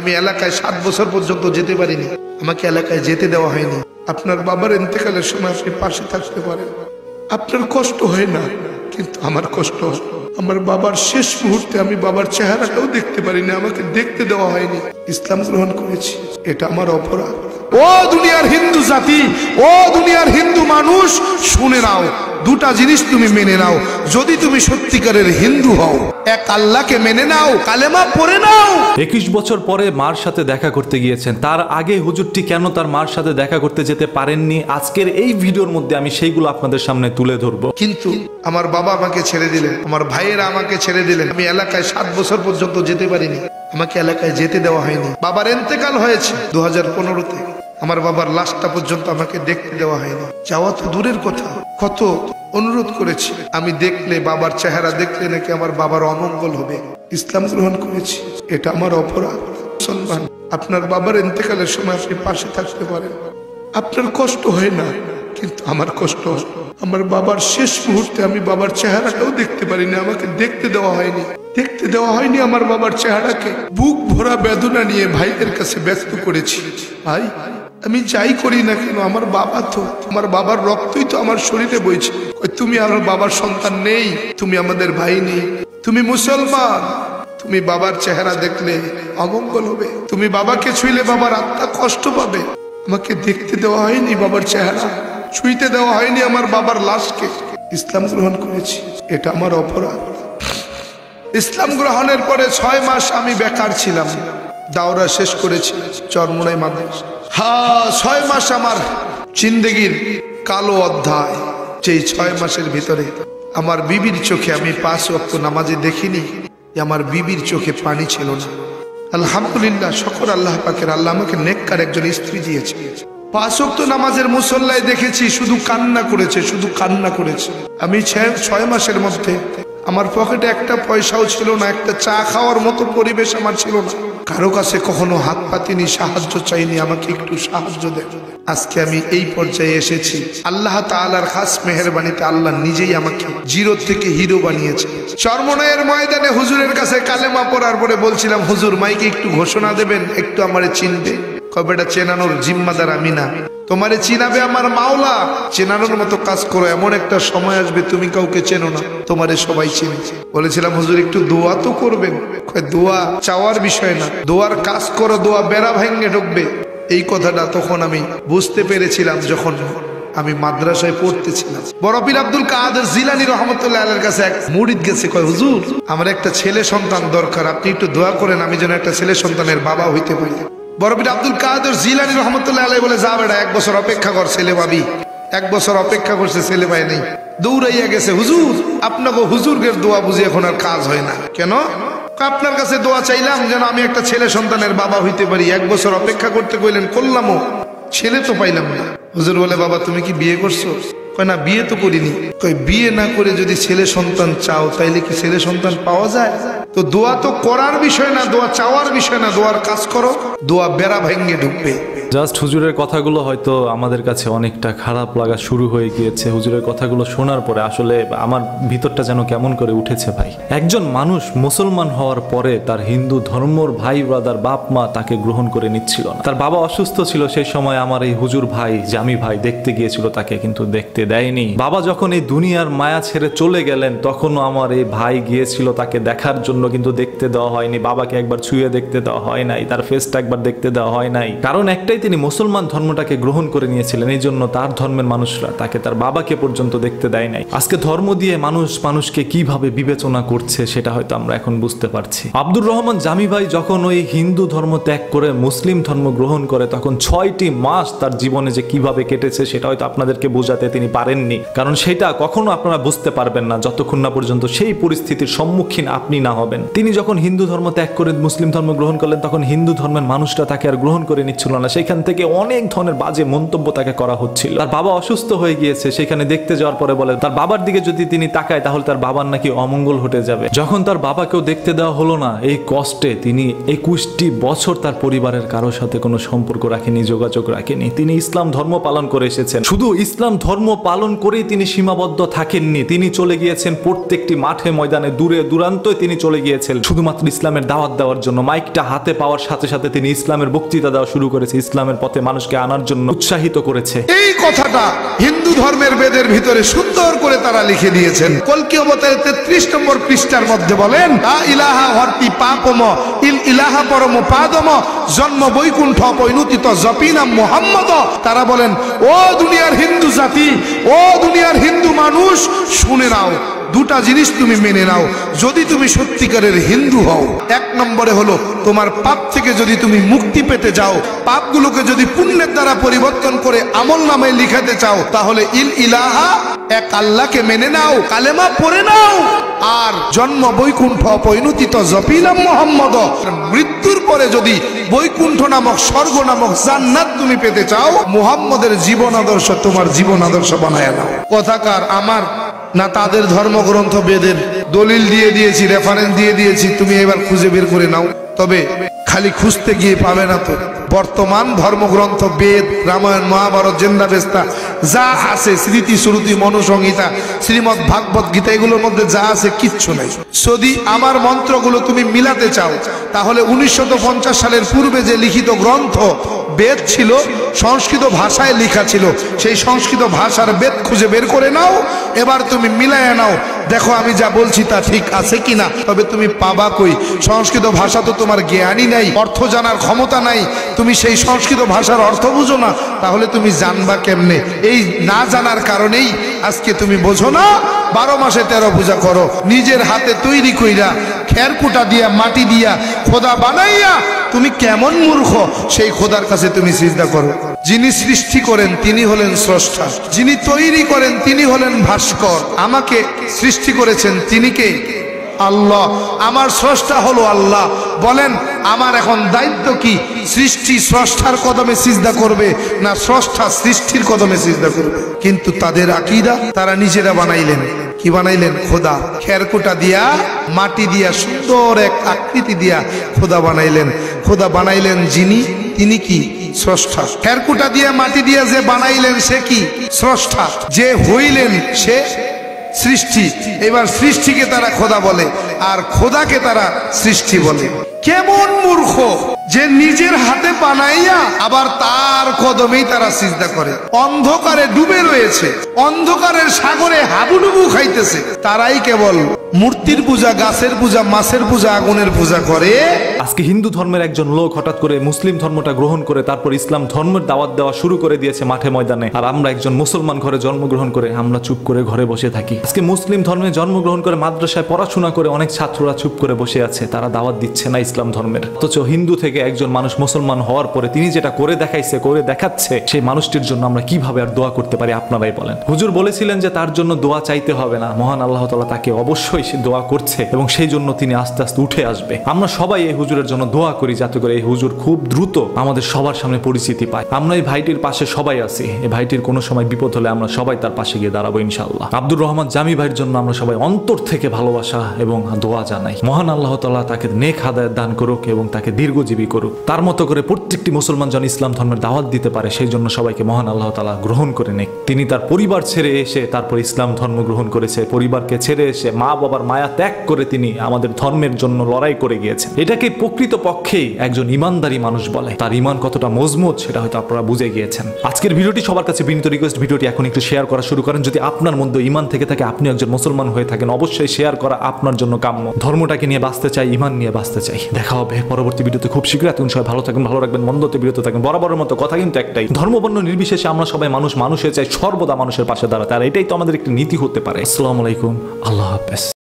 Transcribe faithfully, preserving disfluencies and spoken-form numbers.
আমি এলাকায় সাত বছর পর্যন্ত যেতে পারিনি, আমাকে এলাকায় যেতে দেওয়া হয়নি। আপনার বাবার ইন্তেকালের সময় আপনি পাশে থাকতে পারেন, আপনার কষ্ট হয় না, কিন্তু আমার কষ্ট। আমার বাবার শেষ মুহূর্তে আমি বাবার চেহারাটাও দেখতে পারিনি, আমাকে দেখতে দেওয়া হয়নি। ইসলাম গ্রহণ করেছি, এটা আমার অপরাধ। ও দুনিয়ার হিন্দু জাতি, ও দুনিয়ার হিন্দু মানুষ, শুনে নাও, দুটা জিনিস তুমি মেনে নাও। যদি তুমি সত্যিকারের হিন্দু হও, এক আল্লাহকে মেনে নাও, কালেমা পড়ে নাও। একুশ বছর পরে মার সাথে দেখা করতে গিয়েছেন, তার আগে হুজুরটি কেন তার মার সাথে দেখা করতে যেতে পারেননি, আজকের এই ভিডিওর মধ্যে আমি সেইগুলো আপনাদের সামনে তুলে ধরবো। কিন্তু আমার বাবা আমাকে ছেড়ে দিলেন, আমার ভাইয়েরা আমাকে ছেড়ে দিলেন, আমি এলাকায় সাত বছর পর্যন্ত যেতে পারিনি, আমাকে এলাকায় যেতে দেওয়া হয়নি। বাবার ইন্তেকাল হয়েছে দু হাজার পনেরোতে, আমার বাবার লাশটা পর্যন্ত আমাকে দেখতে দেওয়া হয়নি। যাওয়া তো দূরের কথা, কত অনুরোধ করেছি, আমি দেখলে, বাবার চেহারা দেখলে নাকি আমার বাবার অমঙ্গল হবে। ইসলাম গ্রহণ করেছি, এটা আমার অপরাধ। মুসলমান, আপনার বাবার ইন্তেকালের সময় আপনি পাশে থাকতে পারেন, আপনার কষ্ট হয় না, কিন্তু আমার কষ্ট। আমার বাবার শেষ মুহূর্তে আমি বাবার চেহারাটাও দেখতে পারিনি, আমাকে দেখতে দেওয়া হয়নি, দেখতে দেওয়া হয়নি আমার বাবার চেহারাকে। বুক ভরা বেদনা নিয়ে ভাইদের কাছে ব্যক্ত করেছি, ভাই আমি যাই করি না কেন, আমার বাবা তো, আমার বাবার রক্তই তো আমার শরীরে বইছে। তুমি আমার বাবার সন্তান নেই, তুমি আমাদের ভাই নেই, তুমি মুসলমান, তুমি বাবার চেহারা দেখলে অমঙ্গল হবে, তুমি বাবাকে ছুঁইলে বাবার আত্মা কষ্ট পাবে। আমাকে দেখতে দেওয়া হয়নি বাবার চেহারা, ছুঁইতে দেওয়া হয়নি আমার বাবার লাশকে। ইসলাম গ্রহণ করেছি, এটা আমার অপরাধ। ইসলাম গ্রহণের পরে ছয় মাস আমি বেকার ছিলাম, দাওরা শেষ করেছি চরমোনাই মাদ্রাসা। হ্যাঁ, ছয় মাস আমার জিন্দেগির কালো অধ্যায়। যেই ছয় মাসের ভিতরে আমার বিবির চোখে আমি পাঁচ ওয়াক্ত নামাজে দেখিনি, আমার বিবির চোখে পানি ছিল না। আলহামদুলিল্লাহ, শুকর আল্লাহ পাকের, আল্লাহ আমাকে নেককার একজন স্ত্রী দিয়েছে। পাঁচ ওয়াক্ত নামাজের মুসল্লায় দেখেছি শুধু কান্না করেছে, শুধু কান্না করেছে। আমি ছয় মাসের মধ্যে আমার পকেটে একটা পয়সাও ছিল না, একটা চা খাওয়ার মতো পরিবেশ আমার ছিল না। কারো কাছে কখনো হাত পাতিনি, সাহায্য চাইনি, আমাকে একটু সাহায্য দেন। আজকে আমি এই পর্যায়ে এসেছি আল্লাহ তাআলার খাস মেহেরবানিতে। আল্লাহ নিজেই আমাকে জিরো থেকে হিরো বানিয়েছে। চরমোনাইয়ের ময়দানে হুজুরের কাছে কালেমা পড়ার পরে বলছিলাম, হুজুর মাইকে একটু ঘোষণা দেবেন, একটু আমারে চিনবে। কবেটা চেনানোর জিম্মাদার আমি না, তোমারে চিনাবে আমার মাওলা। চেনানোর মতো কাজ করো, এমন একটা সময় আসবে তুমি কাউকে চেনো না, তোমারে সবাই চিনে। বলেছিলাম হুজুর একটু দোয়া তো করবেন। দোয়া চাওয়ার বিষয় না, দোয়ার কাজ করো, দোয়া বেড়া ভেঙে ঢুকবে। এই কথাটা তখন আমি বুঝতে পেরেছিলাম যখন আমি মাদ্রাসায় পড়তেছিলাম। বড় পীর আব্দুল কাদের জিলানী রহমতুল্লাহ আলাইহির কাছে এক মুরিদ গেছে, কয় হুজুর আমার একটা ছেলে সন্তান দরকার, আপনি একটু দোয়া করেন আমি যেন একটা ছেলে সন্তানের বাবা হইতে পারি। বড় পীর আব্দুল কাদের জিলানী রহমতুল্লাহ আলাইহি বলে, যা বেটা এক বছর অপেক্ষা কর, ছেলে পাবি। এক বছর অপেক্ষা করছে, ছেলে পায় নেই, দৌড়াইয়া গেছে, হুজুর আপনাকে হুজুরের দোয়া বুঝি এখন আর কাজ হয় না কেন? আপনার কাছে দোয়া চাইলাম যেন আমি একটা ছেলে সন্তানের বাবা হইতে পারি। এক বছর অপেক্ষা করতে কইলেন, করলামও, ছেলে তো পাইলাম না। হুজুর বলে, বাবা তুমি কি বিয়ে করছো? কয় না, বিয়ে তো করিনি। কয় বিয়ে না করে যদি ছেলে সন্তান চাও তাইলে কি ছেলে সন্তান পাওয়া যায়? তো দোয়া তো করার বিষয় না, দোয়া চাওয়ার বিষয় না, দোয়ার কাজ করো, দোয়া বেড়া ভেঙে ঢুকবে। জাস্ট হুজুরের কথাগুলো হয়তো আমাদের কাছে অনেকটা খারাপ লাগা শুরু হয়ে গিয়েছে। হুজুরের কথাগুলো শোনার পরে আসলে আমার ভিতরটা যেন কেমন করে উঠেছে ভাই। একজন মানুষ মুসলমান হওয়ার পরে তার হিন্দু ধর্মর ভাই ব্রাদার বাপ মা তাকে গ্রহণ করে নিচ্ছিল না। তার বাবা অসুস্থ ছিল সেই সময়, আমার এই হুজুর ভাই জামি ভাই দেখতে গিয়েছিল তাকে, কিন্তু দেখতে দেয়নি। বাবা যখন এই দুনিয়ার মায়া ছেড়ে চলে গেলেন তখনও আমার এই ভাই গিয়েছিল তাকে দেখার জন্য, কিন্তু দেখতে দেওয়া হয়নি। বাবাকে একবার ছুঁয়ে দেখতে দেওয়া হয় নাই, তার ফেসটা একবার দেখতে দেওয়া হয় নাই। কারণ একটাই, তিনি মুসলমান ধর্মটাকে গ্রহণ করে নিয়েছিলেন, এই জন্য তার ধর্মের মানুষরা তাকে তার বাবাকে পর্যন্ত দেখতে দেয় নাই। আজকে ধর্ম দিয়ে মানুষ মানুষকে কিভাবে বিবেচনা করছে সেটা হয়তো আমরা এখন বুঝতে পারছি। আব্দুর রহমান জামি ভাই যখন ওই হিন্দু ধর্ম ত্যাগ করে মুসলিম ধর্ম গ্রহণ করে তখন ছয়টি মাস তার জীবনে যে কিভাবে কেটেছে সেটা হয়তো আপনাদেরকে বোঝাতে তিনি পারেননি, কারণ সেটা কখনো আপনারা বুঝতে পারবেন না যতক্ষণ না পর্যন্ত সেই পরিস্থিতির সম্মুখীন আপনি না হবেন। তিনি যখন হিন্দু ধর্ম ত্যাগ করে মুসলিম ধর্ম গ্রহণ করলেন তখন হিন্দু ধর্মের মানুষরা তাকে আর গ্রহণ করে নিচ্ছিল না, সেখান থেকে অনেক ধরনের বাজে মন্তব্য তাকে করা হচ্ছিল। তার বাবা অসুস্থ হয়ে গিয়েছে, সেখানে দেখতে যাওয়ার পরে বলে তার বাবার দিকে যদি তিনি তাকায় তাহলে তার বাবার নাকি অমঙ্গল ঘটে যাবে। যখন তার বাবাকেও দেখতে দেওয়া হলো না, এই কষ্টে তিনি একুশটি বছর তার পরিবারের কারোর সাথে কোনো সম্পর্ক রাখেনি, যোগাযোগ রাখেনি। তিনি ইসলাম ধর্ম পালন করে এসেছেন, শুধু ইসলাম ধর্ম পালন করেই তিনি সীমাবদ্ধ থাকেননি, তিনি চলে গিয়েছেন প্রত্যেকটি মাঠে ময়দানে, দূরে দূরান্তই তিনি চলে গিয়েছিলেন শুধুমাত্র ইসলামের দাওয়াত দেওয়ার জন্য। মাইকটা হাতে পাওয়ার সাথে সাথে তিনি ইসলামের বক্তৃতা দেওয়া শুরু করেছে, ইসলামের পথে মানুষকে আনার জন্য উৎসাহিত করেছে। এই কথাটা হিন্দু ধর্মের বেদের ভিতরে সুন্দর করে তারা লিখে দিয়েছেন। কল্কি অবতারের তেত্রিশ নম্বর পৃষ্ঠার মধ্যে বলেন, লা ইলাহা হর্তি পাপম ইল ইলাহা পরম পাদম জন্ম বৈকুণ্ঠ পৈনুতিত জপিনাম মুহাম্মদ। তারা বলেন, ও দুনিয়ার হিন্দু জাতি, ও দুনিয়ার হিন্দু মানুষ, শুনে নাও, দুটা জিনিস তুমি মেনে নাও যদি তুমি সত্যিকারের হিন্দু হও। এক নম্বরে হলো তোমার পাপ থেকে যদি তুমি মুক্তি পেতে যাও, পাপগুলোকে যদি পুণ্যের দ্বারা পরিবর্তন করে আমল নামায় লিখাতে চাও, তাহলে ইল ইলাহা এক আল্লাহকে মেনে নাও, কালেমা পড়ে নাও। আর জন্ম বৈকুণ্ঠ পরিণতিত জপিলাম মোহাম্মদ, মৃত্যুর পরে যদি বৈকুণ্ঠ নামক স্বর্গ নামক জান্নাত তুমি পেতে চাও, মুহাম্মদের জীবন আদর্শ তোমার জীবন আদর্শ বানায় নাও। কথাকার আমার না তাদের ধর্মগ্রন্থ বেদের দলিল দিয়ে দিয়েছি, রেফারেন্স দিয়ে দিয়েছি, তুমি এবার খুঁজে বের করে নাও। তবে খালি খুঁজতে গিয়ে পাবে না তো। বর্তমান ধর্মগ্রন্থ বেদ, রামায়ণ, মহাভারত, জেন্দাবেস্তা যা আছে, স্মৃতি শ্রুতি, মনুসংহিতা, শ্রীমদ ভাগবত গীতা, এগুলোর মধ্যে যা আছে কিচ্ছু নাই। যদি আমার মন্ত্রগুলো তুমি মিলাতে চাও, তাহলে উনিশশো পঞ্চাশ সালের পূর্বে যে লিখিত গ্রন্থ বেদ ছিল, সংস্কৃত ভাষায় লেখা ছিল, সেই সংস্কৃত ভাষার বেদ খুঁজে বের করে নাও, এবার তুমি মিলাইয়া নাও, দেখো আমি যা বলছি তা ঠিক আছে কিনা। তবে তুমি পাবা কই? সংস্কৃত ভাষা তো তোমার জ্ঞানই নাই, অর্থ জানার ক্ষমতা নাই, তুমি সেই সংস্কৃত ভাষার অর্থ বুঝো না, তাহলে তুমি জানবা কেমনে? এই না জানার কারণেই আজকে তুমি বোঝো না, বারো মাসে তেরো পূজা করো, নিজের হাতে তৈরি কইরা খেরকুটা দিয়া মাটি দিয়া খোদা বানাইয়া তুমি কেমন মূর্খ, সেই খোদার কাছে তুমি সিজদা করো। যিনি সৃষ্টি করেন তিনি হলেন স্রষ্টা, যিনি তৈরি করেন তিনি হলেন ভাস্কর, আমাকে সৃষ্টি করেছেন তিনি কে? আল্লাহ। আমার স্রষ্টা হলো আল্লাহ। বলেন আমার এখন দায়িত্ব কি? সৃষ্টি স্রষ্টার কদমে সিজদা করবে না স্রষ্টা সৃষ্টির কদমে সিজদা করবে? কিন্তু তাদের আকীদা, তারা নিজেরা বানাইলেন কি বানাইলেন? খোদা। খেরকুটা দিয়া মাটি দিয়া সুন্দর এক আকৃতি দিয়া খোদা বানাইলেন। খোদা বানাইলেন যিনি, তিনি কি? স্রষ্টা। খেরকুটা দিয়া মাটি দিয়া যে বানাইলেন সে কি? স্রষ্টা। যে হইলেন সে সৃষ্টি। এবার সৃষ্টিকে তারা খোদা বলে আর খোদাকে তারা সৃষ্টি বলে। কেমন মূর্খ যে নিজের হাতে বানাইয়া আবার তার কদমেই তারা সিজদা করে। অন্ধকারে ডুবে রয়েছে, অন্ধকারের সাগরে হাবুডুবু খাইতেছে, তারাই কেবল মূর্তির পূজা, গাছের পূজা, মাছের পূজা, আগুনের পূজা করে। আজকে হিন্দু ধর্মের একজন লোক হঠাৎ করে মুসলিম ধর্মটা গ্রহণ করে তারপর ইসলাম ধর্মের দাওয়াত দেওয়া শুরু করে দিয়েছে মাঠে ময়দানে, আর আমরা একজন মুসলমান ঘরে জন্মগ্রহণ করে আমরা চুপ করে ঘরে বসে থাকি। আজকে মুসলিম ধর্মে জন্মগ্রহণ করে মাদ্রাসায় পড়াশোনা করে অনেক ছাত্ররা চুপ করে বসে আছে, তারা দাওয়াত দিচ্ছে না ইসলাম ধর্মের। অথচ হিন্দু থেকে একজন মানুষ মুসলমান হওয়ার পরে তিনি যেটা করে দেখাইছে, করে দেখাচ্ছে, সেই মানুষটির জন্য আমরা কিভাবে আর দোয়া করতে পারি? আপনারাই বলেন। হুজুর বলেছিলেন যে তার জন্য দোয়া চাইতে হবে না, মহান আল্লাহ তাআলা তাকে অবশ্যই সে দোয়া করছে এবং সেই জন্য তিনি আস্তে আস্তে উঠে আসবে। আমরা সবাই এই হুজুরের জন্য দোয়া করি যাতে করে এই হুজুর খুব দ্রুত আমাদের সবার সামনে পরিচিতি পায়। আমরা এই ভাইটির পাশে সবাই আছি, এই ভাইটির কোনো সময় বিপদ হলে আমরা সবাই তার পাশে গিয়ে দাঁড়াবো ইনশাআল্লাহ। আব্দুর রহমান জামি ভাইয়ের জন্য আমরা সবাই অন্তর থেকে ভালোবাসা এবং দোয়া জানাই। মহান আল্লাহ তাআলা তাকে নেক হাদায়াত দান করুক এবং তাকে দীর্ঘজীবী করুক। তার মতো করে প্রত্যেকটি মুসলমান যেন ইসলাম ধর্মের দাওয়াত দিতে পারে, সেই জন্য সবাইকে মহান আল্লাহ তাআলা গ্রহণ করে নেক। তিনি তার পরিবার ছেড়ে এসে তারপর ইসলাম ধর্ম গ্রহণ করেছে, পরিবারকে ছেড়ে এসে মা বাবার মায়া ত্যাগ করে তিনি আমাদের ধর্মের জন্য লড়াই করে গিয়েছেন। এটাকে প্রকৃত পক্ষেই একজন ইমানদারি মানুষ বলে। তার ইমান কতটা মজবুত সেটা হয়তো আপনারা বুঝে গিয়েছেন। আজকের ভিডিওটি সবার কাছে বিনীত রিকোয়েস্ট, ভিডিওটি এখন একটু শেয়ার করা শুরু করেন। যদি আপনার মধ্যে ইমান থেকে থাকে, আপনি একজন মুসলমান হয়ে থাকেন, অবশ্যই শেয়ার করা আপনার জন্য কাম্য। ধর্মটাকে নিয়ে বাঁচতে চাই, ইমান নিয়ে বাঁচতে চাই। দেখা হবে পরবর্তী ভিডিওতে খুব শীঘ্রই। এতক্ষণ সবাই ভালো থাকবেন, ভালো রাখবেন, মন্দতে বিরত থাকবেন। বরাবরের মতো কথা কিন্তু একটাই, ধর্মবর্ণ নির্বিশেষে আমরা সবাই মানুষ, মানুষের চাই সর্বদা মানুষের পাশে দাঁড়াতে, আর এটাই তো আমাদের একটি নীতি হতে পারে। আসসালামু আলাইকুম, আল্লাহ হাফেজ।